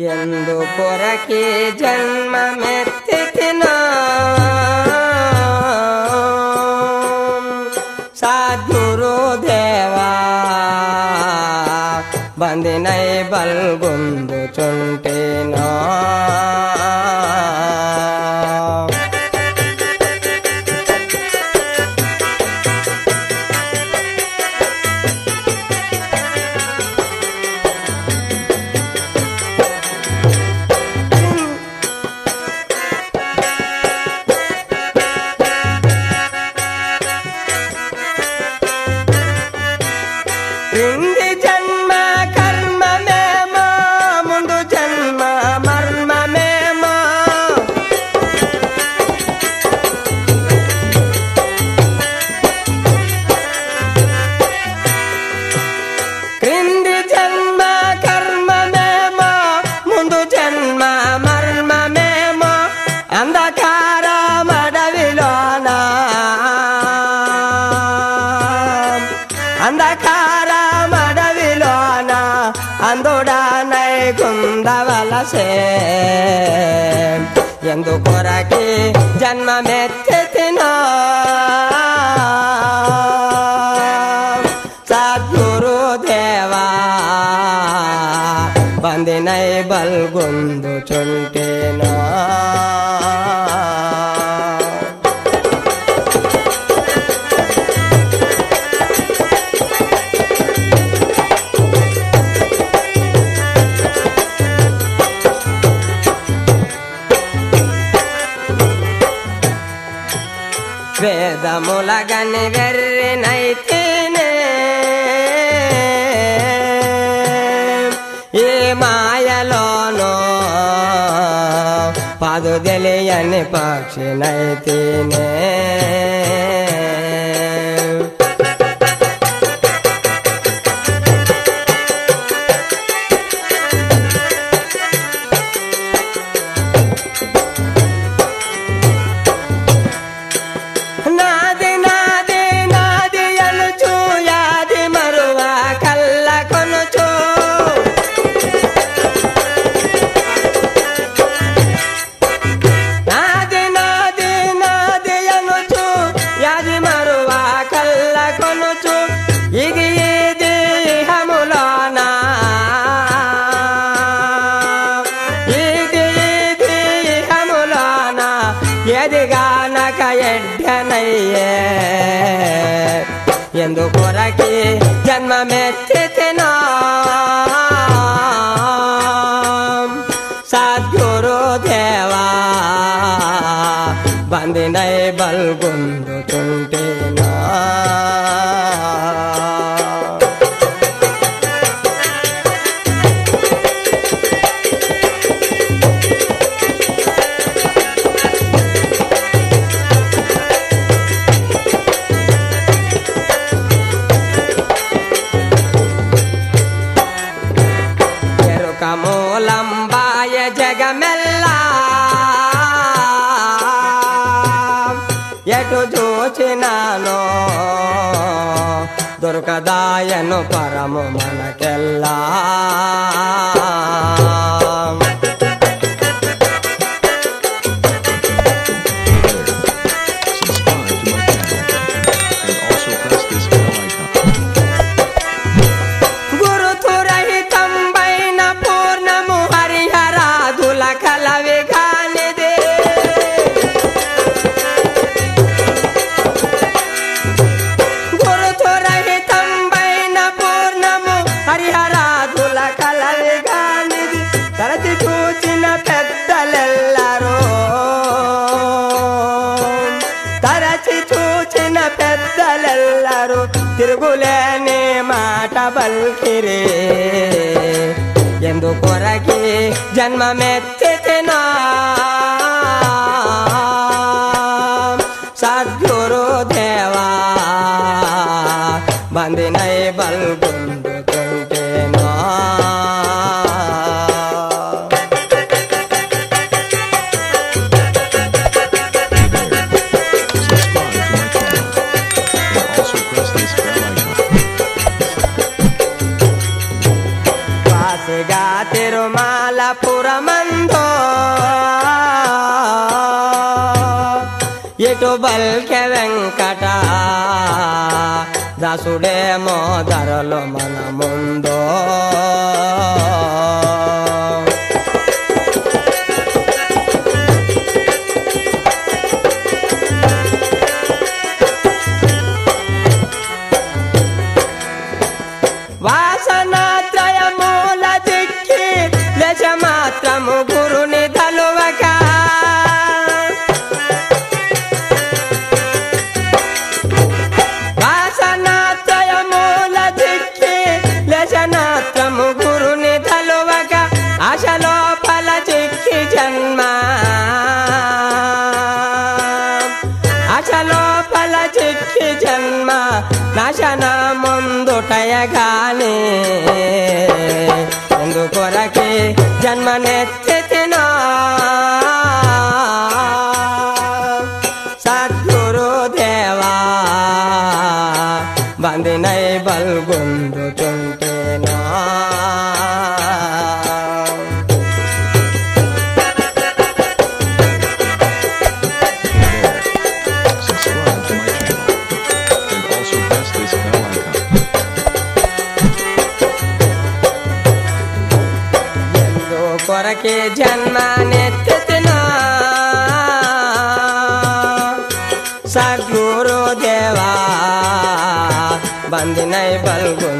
ఎందుకొరకే జన్మమెత్తితినో సద్గురుదేవా బందినై బల్గొందుచుంటేనో క్రింది జన్మ కర్మమేమో ముందు జన్మ మర్మమేమో క్రింది జన్మ కర్మమేమో ముందు జన్మ మర్మమేమో అంధకార మడవిలోన అంధకార మడవిలోన అందుడానై గుందవలసే ఎందుకొరకే జన్మమెత్తితినో సద్గురుదేవా బందినై బల్గొందుచుంటేనో వేదములగని వెర్రినైతేనే ఏ మాయలోనో పదు తెలియని పక్షినైతేనే ఎదిగానక ఎడ్డనయ్యే ఎందుకొరకే జన్మమెత్తితినో సద్గురుదేవా బందినై బల్గొందుచుంటేనో మూలంబాయ జగమెల్లా ఎటు చూచినానో దొరకదాయను పరము మనకెల్లా తరచి చూచిన పెద్దలెల్లరూ తరచి చూచిన పెద్దలెల్లరూ తిరుగులేని మాట బల్కిరే ఎందుకొరకే జన్మమెత్తితినో సద్గురుదేవా బందినై బల్గొందుచుంటేనో తిరుమల పురమందో ఎటు బల్కె వెంకట దాసుడేమో ధరలో మన ముందో వాసనాత్రయమూల దిక్కి దశ మాత్రము గురుని తలువక వాసనాత్రయమూల దిక్కి దశనాత్రము గురుని తలువక ఆశలోపల చిక్కి జన్మ ఆశలోపల చిక్కి జన్మ నాశన ముందుటయగానే ఎందుకొరకే జన్మనెత్తిన సద్గురుదేవా బందినై బల్గొందుతుంటేనా కొరకే జన్మనెత్తిన సద్గురుదేవా బందినై బల్గు